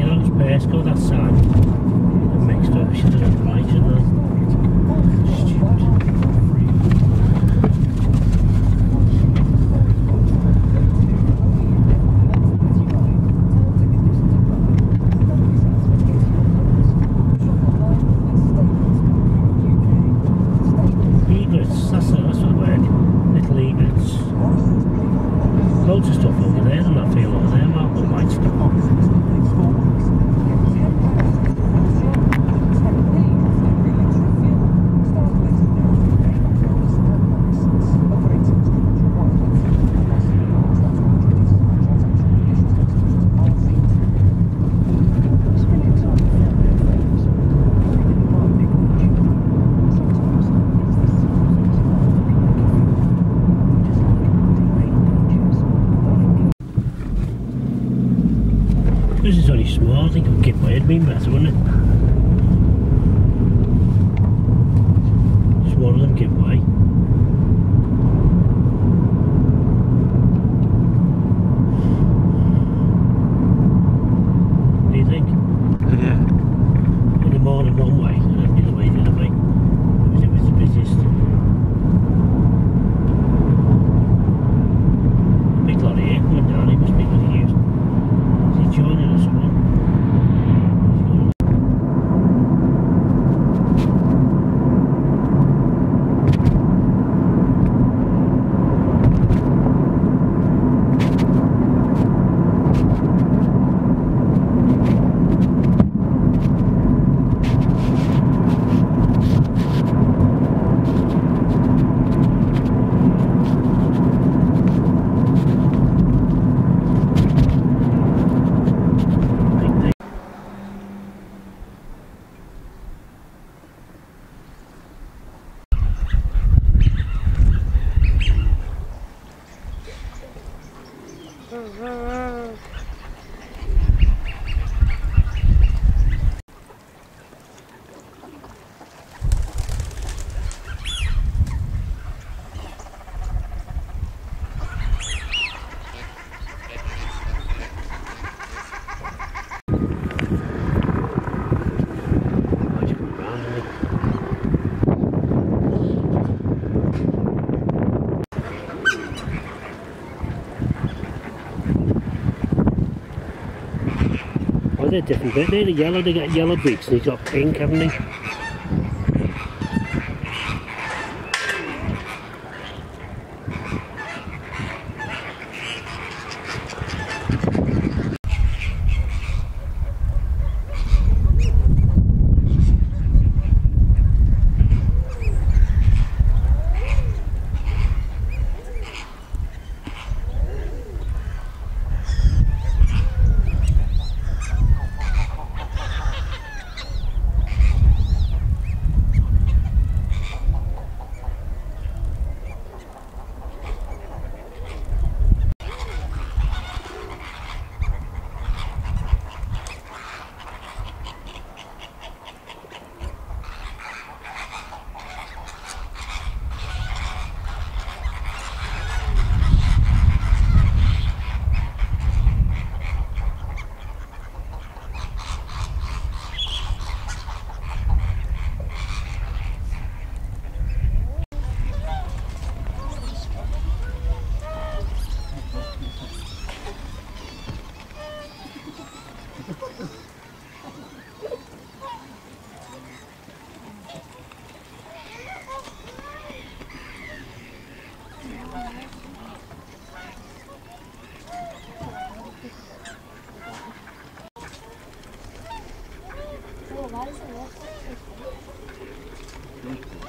you know, it's base go that side. And mixed up, should have done right, shouldn't I? That's what the word. Little egrets. Loads of stuff over there, and I feel over there, Mark, but might stop. This is only small, I think it would give way, it'd been better, wouldn't it? Just one of them give way. What do you think? Yeah. In the morning one way, and then the other way the other way. Because it was the busiest. A big lot of air coming down, it must be really used. Is he joining us or what? They're different, they're the yellow, they got yellow beaks and he's got pink, haven't he? Why does it look like